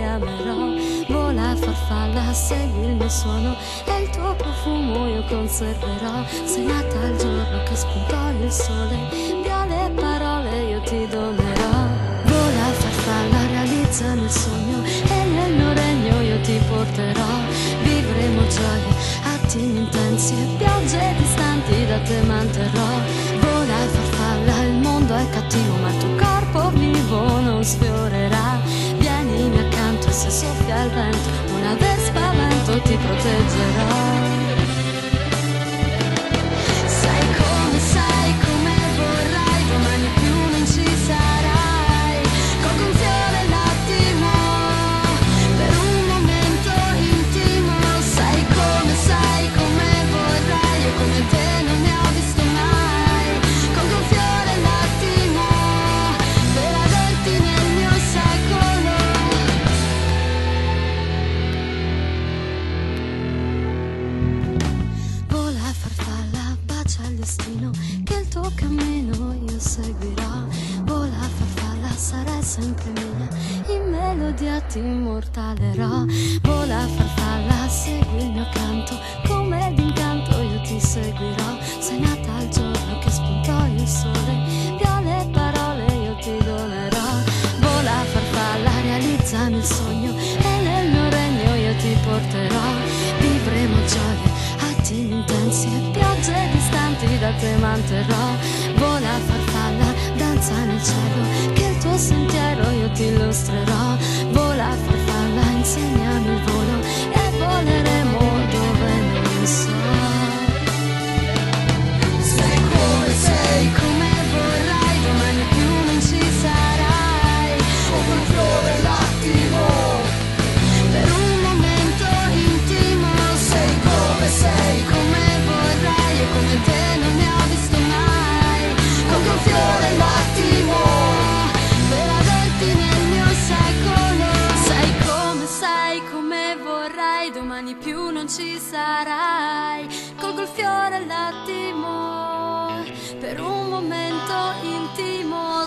amerò. Vola farfalla, segui il mio suono e il tuo profumo io conserverò. Sei nata il giorno che spuntò il sole, via le parole io ti donerò. Vola farfalla, realizzami il sogno e nel mio regno io ti porterò. Vivremo gioie, attimi intensi e piogge distanti da te manterrò. Vola farfalla, il mondo è cattivo ma il tuo corpo vivo non sfiorerà. Vienimi accanto e se soffia il vento una vespa a vento ti proteggerò. Sai come vorrai, domani più non ci sarai. Colgo un fiore l'attimo per un momento intimo. Sai come vorrai, io come te non ne ho visto mai. Colgo un fiore l'attimo per averti nel mio secolo. Vola farfalla, bacia il destino che il tuo cammino io seguirò. Vola farfalla, sarai sempre mia, in melodia ti immortalerò. Vola farfalla, segui il mio canto, come d'incanto io ti seguirò. Sei nata al giorno che spuntò il sole, via le parole io ti donerò. Vola farfalla, realizzami il sogno e nel mio regno io ti porterò. Vivremo gioie, attimi intensi e piogge distanti da te manterrò. Vola farfalla, danza nel cielo che il tuo sentiero io ti illustrerò. Vola farfalla, insegnami il volo e voleremo dove non so. Sei come vorrai, domani più non ci sarai. Come un fiore l'attimo per un momento intimo. Sei come vorrai, io come te non ne ho visto mai. Come un fiore l'attimo per averti nel mio secolo. Sai come vorrai, domani più non ci sarai. Colgo il fiore l'attimo per un momento intimo.